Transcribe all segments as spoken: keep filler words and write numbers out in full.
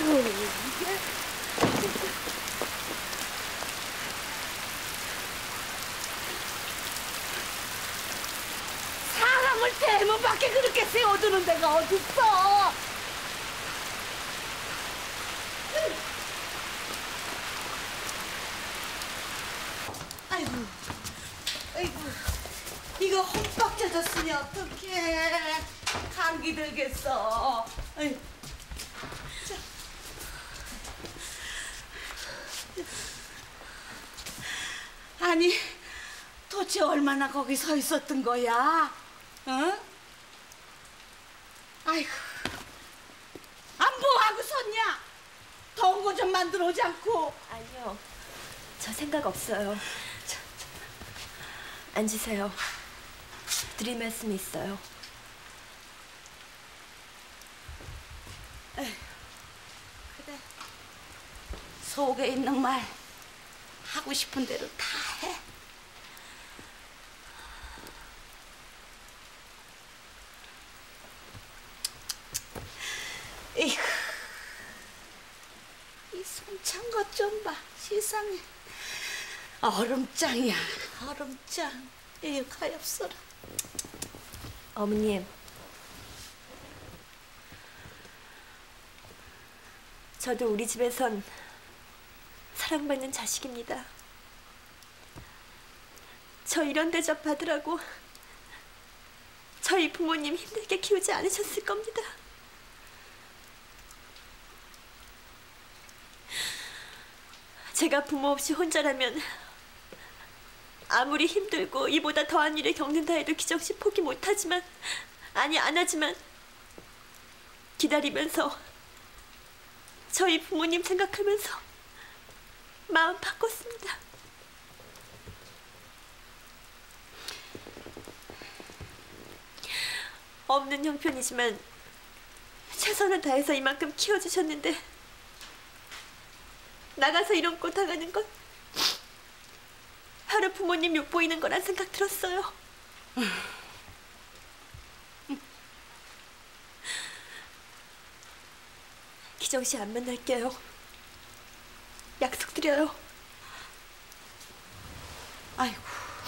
아이고 이게 사람을 대문밖에 그렇게 세워두는 데가 어딨어? 아이고, 아이고, 이거 홈박 젖었으니 어떡해. 감기 들겠어. 아이고. 자. 아니, 도대체 얼마나 거기 서 있었던 거야? 어? 아이고, 안 뭐하고 섰냐? 더운 거 좀 만들어 오지 않고. 아니요, 저 생각 없어요. 저, 저, 앉으세요. 드릴 말씀이 있어요. 에휴, 그래. 속에 있는 말 하고 싶은 대로 다 해. 에휴, 이 손찬 것 좀 봐. 세상에 얼음장이야, 얼음장. 에휴, 가엾어라. 어머님, 저도 우리 집에선 사랑받는 자식입니다. 저 이런 대접 받으라고 저희 부모님 힘들게 키우지 않으셨을 겁니다. 제가 부모 없이 혼자라면 아무리 힘들고 이보다 더한 일을 겪는다 해도 기정씨 포기 못하지만, 아니 안 하지만 기다리면서 저희 부모님 생각하면서 마음 바꿨습니다. 없는 형편이지만 최선을 다해서 이만큼 키워주셨는데 나가서 이런 꼴 당하는 건 바로 부모님 욕보이는 거란 생각 들었어요. 기정씨 안 만날게요. 약속드려요. 아이고.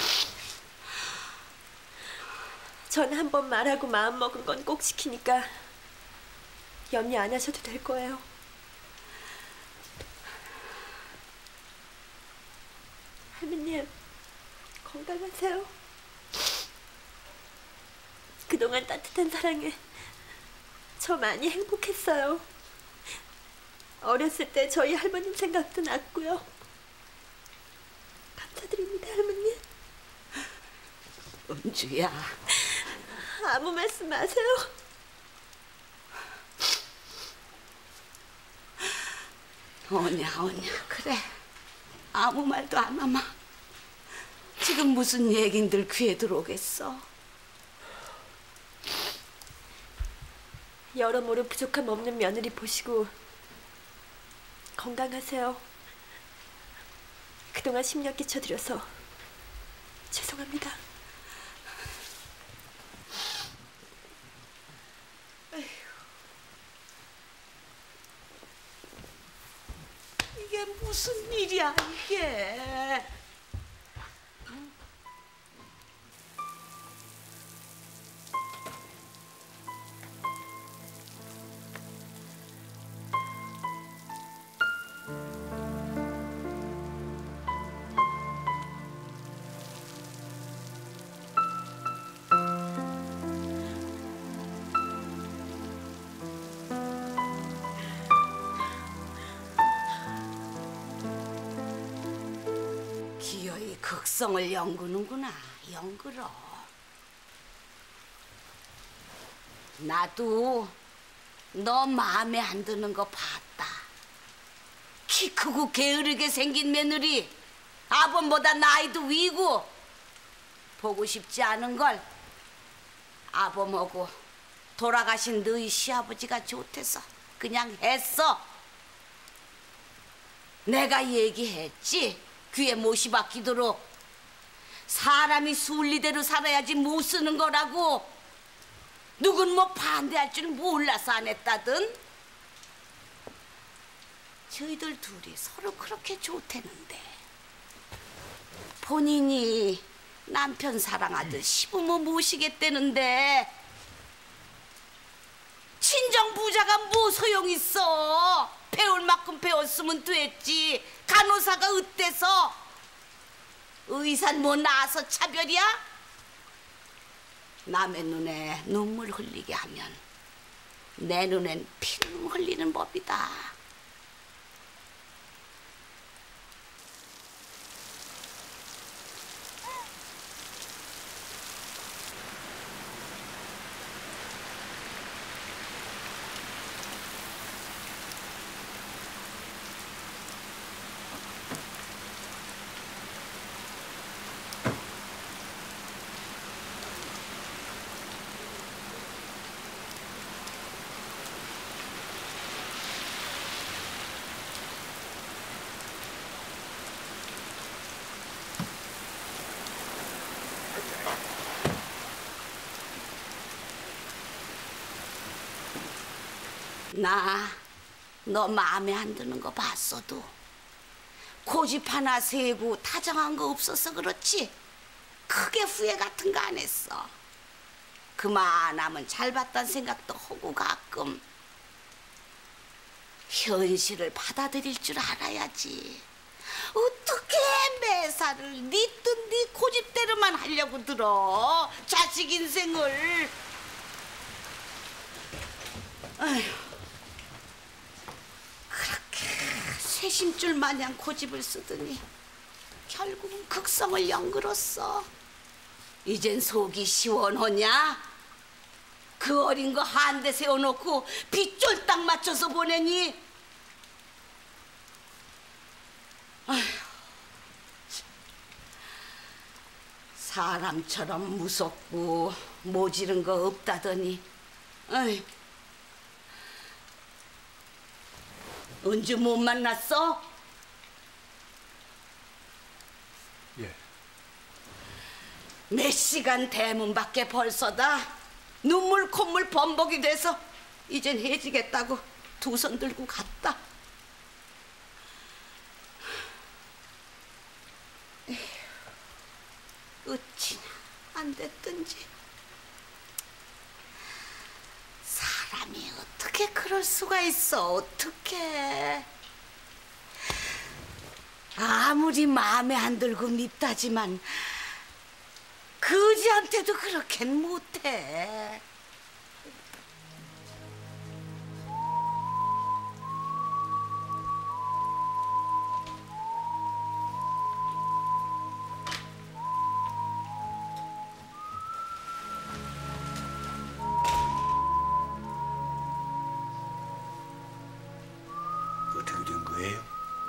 전 한 번 말하고 마음먹은 건 꼭 지키니까 염려 안 하셔도 될 거예요. 할머님, 건강하세요. 그동안 따뜻한 사랑에 저 많이 행복했어요. 어렸을 때 저희 할머님 생각도 났고요. 감사드립니다, 할머님. 은주야. 아무 말씀 마세요. 오냐 오냐. 그래, 아무 말도 안 하마. 지금 무슨 얘긴들 귀에 들어오겠어. 여러모로 부족함 없는 며느리 보시고 건강하세요. 그동안 심려 끼쳐드려서 죄송합니다. 에휴, 이게 무슨 일이야 이게. 기어이 극성을 연구는구나. 연구러. 나도 너 마음에 안 드는 거 봤다. 키 크고 게으르게 생긴 며느리, 아범보다 나이도 위고 보고 싶지 않은 걸 아범하고 돌아가신 너희 시아버지가 좋대서 그냥 했어. 내가 얘기했지. 귀에 못이 박히도록 사람이 순리대로 살아야지 못 쓰는 거라고. 누군 뭐 반대할 줄 몰라서 안 했다든. 저희들 둘이 서로 그렇게 좋대는데 본인이 남편 사랑하듯 시부모 모시겠다는데 친정 부자가 뭐 소용있어. 배울 만큼 배웠으면 됐지. 간호사가 어때서? 의사는 뭐 나와서 차별이야? 남의 눈에 눈물 흘리게 하면 내 눈엔 피눈 흘리는 법이다. 나 너 마음에 안 드는 거 봤어도 고집 하나 세고 다정한 거 없어서 그렇지 크게 후회 같은 거 안 했어. 그만하면 잘 봤다는 생각도 하고 가끔 현실을 받아들일 줄 알아야지. 어떻게 매사를 네 뜻 네 고집대로만 하려고 들어. 자식 인생을. 아휴. 그렇게 쇄심줄 마냥 고집을 쓰더니 결국은 극성을 연글었어. 이젠 속이 시원하냐? 그 어린 거 한 대 세워놓고 비 쫄딱 맞춰서 보내니? 아휴, 사람처럼 무섭고 모지른 거 없다더니 아휴. 은주 못 만났어? 예. 몇 시간 대문 밖에 벌써다. 눈물 콧물 범벅이 돼서 이젠 해지겠다고 두 손 들고 갔다. 에휴, 어찌나 안 됐든지. 사람이 어떻게 그럴 수가 있어. 어떻게. 아무리 마음에 안 들고 밉다지만 그지한테도 그렇게는 못해. 어떻게 된 거예요?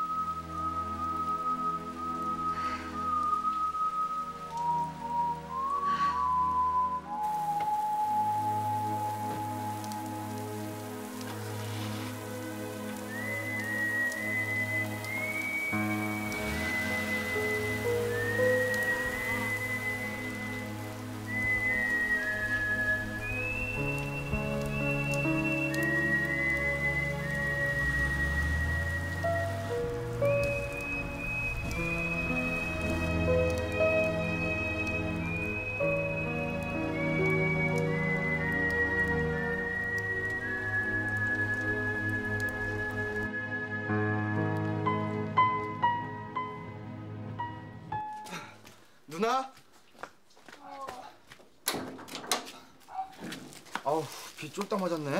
누나? 아우, 비 쫄딱 맞았네.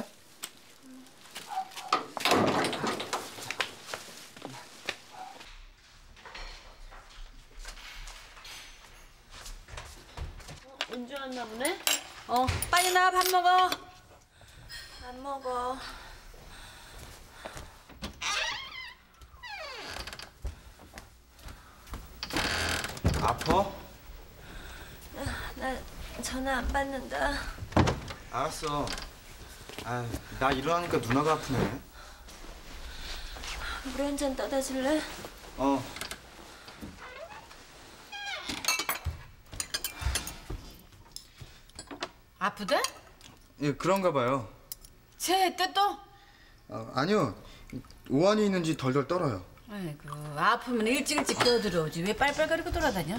은주 왔나 보네? 어, 빨리 나와. 밥 먹어. 안 먹어. 아파? 나 전화 안 받는다. 알았어. 아, 나 일어나니까 누나가 아프네. 물 한 잔 떠다 줄래? 어. 아프대? 예, 그런가 봐요. 체했대 또? 어, 아니요. 오한이 있는지 덜덜 떨어요. 아이고, 아프면 일찍 일찍 뛰어들어오지. 왜 빨빨거리고 돌아다녀?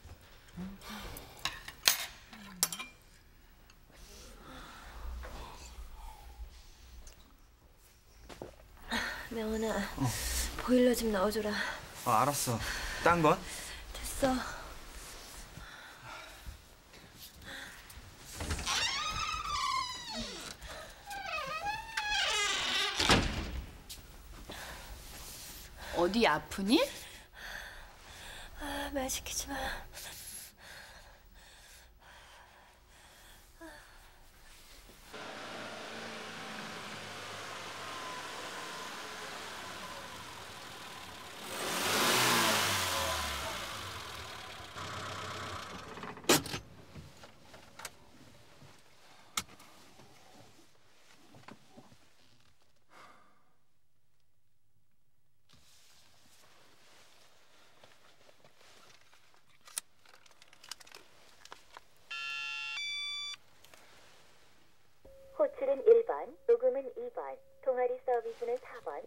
명훈아, 보일러 좀 넣어줘라. 어, 알았어. 딴 건? 됐어. 어디 아프니? 아, 말 시키지 마. 호출은 일 번, 녹음은 이 번, 동아리 서비스는 사 번.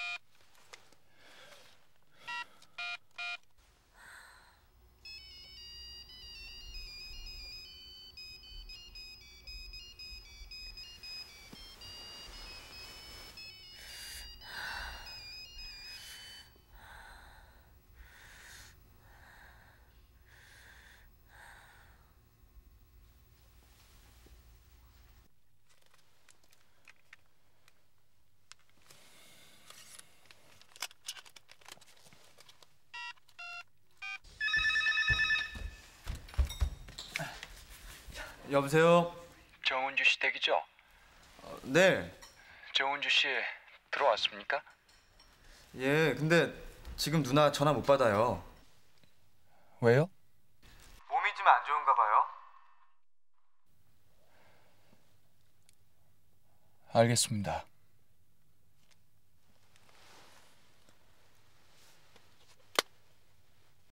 여보세요? 정은주 씨 댁이죠? 어, 네. 정은주 씨 들어왔습니까? 예, 근데 지금 누나 전화 못 받아요. 왜요? 몸이 좀 안 좋은가 봐요. 알겠습니다.